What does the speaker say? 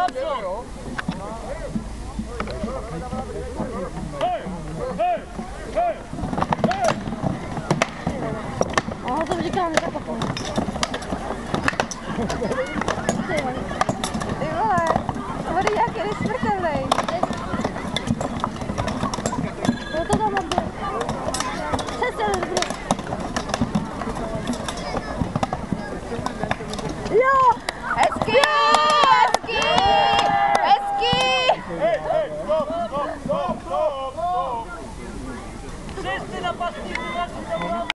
naprzód! O, to będzie grany za pokoju. Ty vole, hovorí, jak je smrtelnej. No to tam mám byl. Přestěl z gry. Jo! Hezky! Hezky! Hezky! Hej, stop! Wszyscy napastnicy,